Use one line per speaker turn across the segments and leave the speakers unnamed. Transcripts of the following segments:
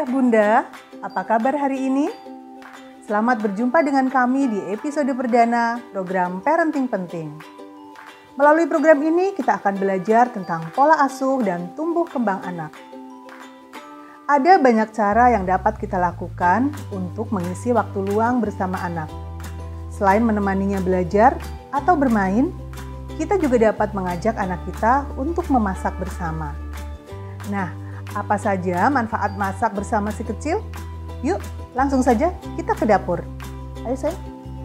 Ayah Bunda, apa kabar hari ini? Selamat berjumpa dengan kami di episode perdana program Parenting Penting. Melalui program ini kita akan belajar tentang pola asuh dan tumbuh kembang anak. Ada banyak cara yang dapat kita lakukan untuk mengisi waktu luang bersama anak. Selain menemaninya belajar atau bermain, kita juga dapat mengajak anak kita untuk memasak bersama. Nah, apa saja manfaat masak bersama si kecil? Yuk, langsung saja kita ke dapur. Ayo sayang.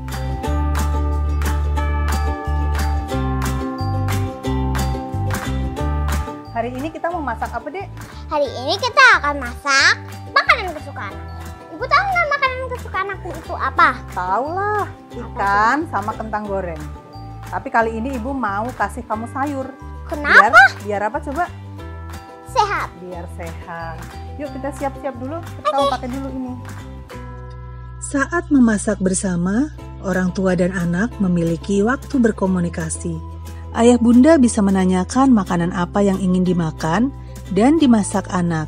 Hari ini kita mau masak apa, Dek?
Hari ini kita akan masak makanan kesukaan aku. Ibu tahu nggak makanan kesukaan aku itu apa?
Tahu lah, ikan sama kentang goreng. Tapi kali ini Ibu mau kasih kamu sayur.
Kenapa?
Biar apa coba?
Sehat.
Biar sehat. Yuk kita siap-siap dulu. Kita mau pakai dulu ini.
Saat memasak bersama, orang tua dan anak memiliki waktu berkomunikasi. Ayah bunda bisa menanyakan makanan apa yang ingin dimakan dan dimasak anak.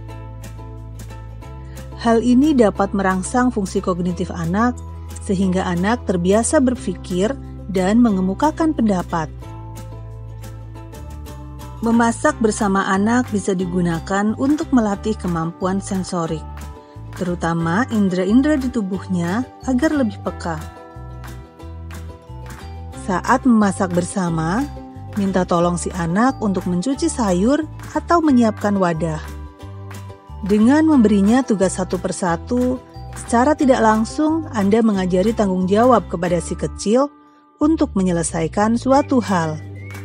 Hal ini dapat merangsang fungsi kognitif anak sehingga anak terbiasa berpikir dan mengemukakan pendapat. Memasak bersama anak bisa digunakan untuk melatih kemampuan sensorik, terutama indera-indera di tubuhnya agar lebih peka. Saat memasak bersama, minta tolong si anak untuk mencuci sayur atau menyiapkan wadah. Dengan memberinya tugas satu persatu, secara tidak langsung Anda mengajari tanggung jawab kepada si kecil untuk menyelesaikan suatu hal.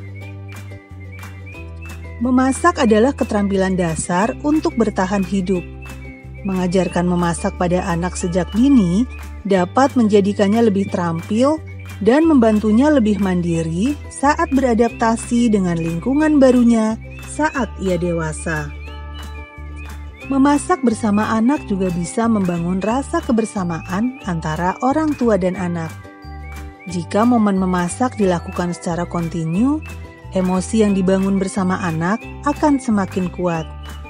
Memasak adalah keterampilan dasar untuk bertahan hidup. Mengajarkan memasak pada anak sejak dini dapat menjadikannya lebih terampil dan membantunya lebih mandiri saat beradaptasi dengan lingkungan barunya saat ia dewasa. Memasak bersama anak juga bisa membangun rasa kebersamaan antara orang tua dan anak. Jika momen memasak dilakukan secara kontinu, emosi yang dibangun bersama anak akan semakin kuat.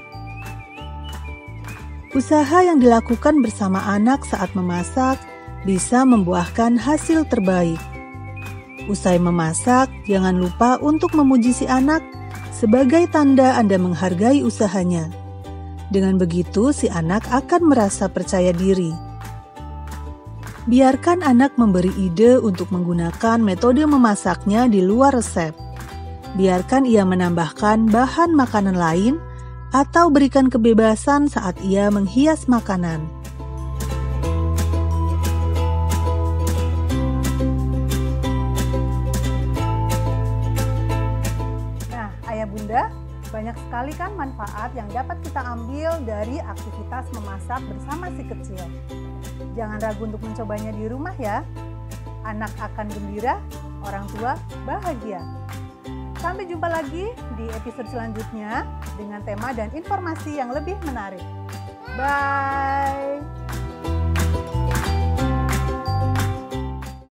Usaha yang dilakukan bersama anak saat memasak bisa membuahkan hasil terbaik. Usai memasak, jangan lupa untuk memuji si anak sebagai tanda Anda menghargai usahanya. Dengan begitu, si anak akan merasa percaya diri. Biarkan anak memberi ide untuk menggunakan metode memasaknya di luar resep. Biarkan ia menambahkan bahan makanan lain atau berikan kebebasan saat ia menghias makanan.
Nah, Ayah Bunda, banyak sekali kan manfaat yang dapat kita ambil dari aktivitas memasak bersama si kecil. Jangan ragu untuk mencobanya di rumah ya. Anak akan gembira, orang tua bahagia. Sampai jumpa lagi di episode selanjutnya dengan tema dan informasi yang lebih menarik. Bye!